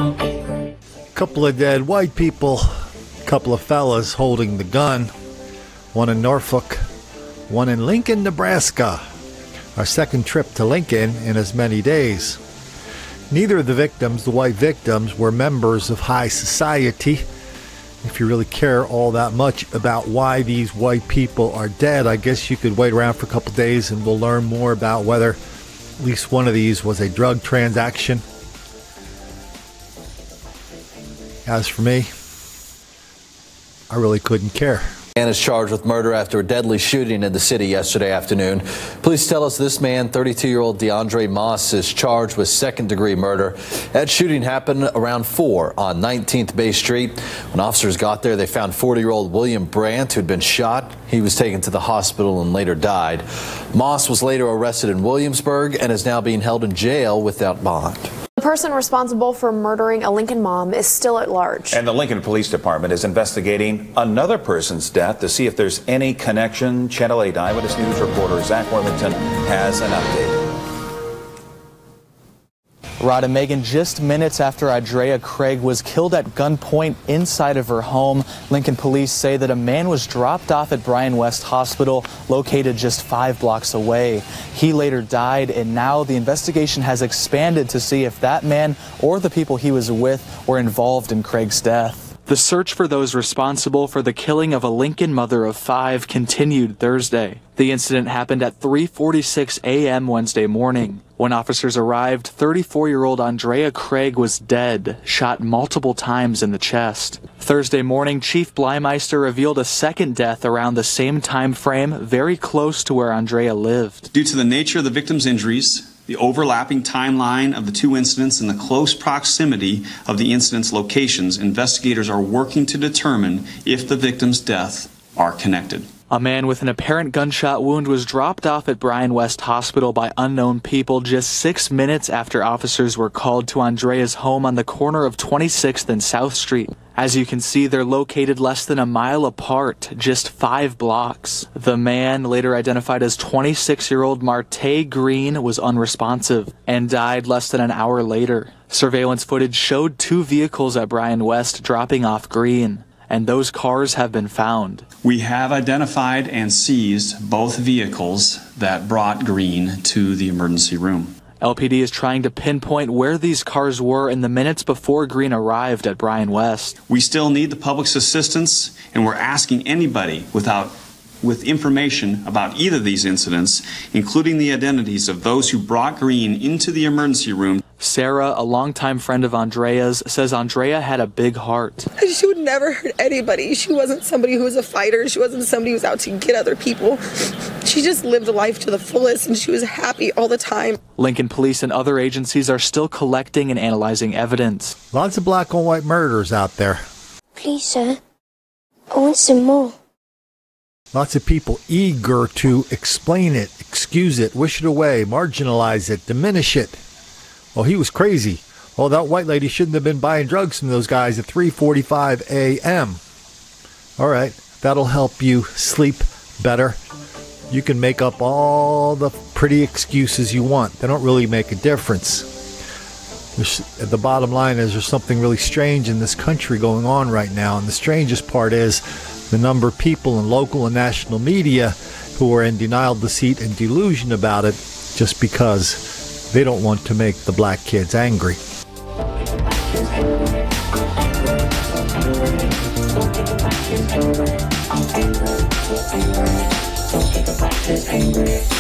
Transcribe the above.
Couple of dead white people, couple of fellas holding the gun, one in Norfolk, one in Lincoln, Nebraska. Our second trip to Lincoln in as many days. Neither of the victims, the white victims, were members of high society. If you really care all that much about why these white people are dead, I guess you could wait around for a couple days and we'll learn more about whether at least one of these was a drug transaction. As for me, I really couldn't care. Man is charged with murder after a deadly shooting in the city yesterday afternoon. Police tell us this man, 32-year-old DeAndre Moss, is charged with second-degree murder. That shooting happened around 4 on 19th Bay Street. When officers got there, they found 40-year-old William Brandt, who'd been shot. He was taken to the hospital and later died. Moss was later arrested in Williamsburg and is now being held in jail without bond. The person responsible for murdering a Lincoln mom is still at large. And the Lincoln Police Department is investigating another person's death to see if there's any connection. Channel 8 Eyewitness News reporter Zach Worthington has an update. Rod and Megan, just minutes after Andrea Craig was killed at gunpoint inside of her home, Lincoln police say that a man was dropped off at Bryan West Hospital, located just 5 blocks away. He later died, and now the investigation has expanded to see if that man or the people he was with were involved in Craig's death. The search for those responsible for the killing of a Lincoln mother of 5 continued Thursday. The incident happened at 3:46 a.m. Wednesday morning. When officers arrived, 34-year-old Andrea Craig was dead, shot multiple times in the chest. Thursday morning, Chief Blymeister revealed a second death around the same time frame, very close to where Andrea lived. Due to the nature of the victim's injuries, the overlapping timeline of the 2 incidents, and the close proximity of the incidents' locations, investigators are working to determine if the victim's deaths are connected. A man with an apparent gunshot wound was dropped off at Bryan West Hospital by unknown people just 6 minutes after officers were called to Andrea's home on the corner of 26th and South Street. As you can see, they're located less than a mile apart, just 5 blocks. The man, later identified as 26-year-old Marte Green, was unresponsive and died less than an hour later. Surveillance footage showed 2 vehicles at Bryan West dropping off Green, and those cars have been found. We have identified and seized both vehicles that brought Green to the emergency room. LPD is trying to pinpoint where these cars were in the minutes before Green arrived at Bryan West. We still need the public's assistance, and we're asking anybody with information about either of these incidents, including the identities of those who brought Green into the emergency room. Sarah, a longtime friend of Andrea's, says Andrea had a big heart. She would never hurt anybody. She wasn't somebody who was a fighter. She wasn't somebody who was out to get other people. She just lived a life to the fullest, and she was happy all the time. Lincoln police and other agencies are still collecting and analyzing evidence. Lots of black on white murders out there. Please, sir, I want some more. Lots of people eager to explain it, excuse it, wish it away, marginalize it, diminish it. Well, he was crazy. Well, that white lady shouldn't have been buying drugs from those guys at 3:45 a.m. All right, that'll help you sleep better. You can make up all the pretty excuses you want. They don't really make a difference. The bottom line is there's something really strange in this country going on right now. And the strangest part is the number of people in local and national media who are in denial, deceit, and delusion about it just because they don't want to make the black kids angry. Angry.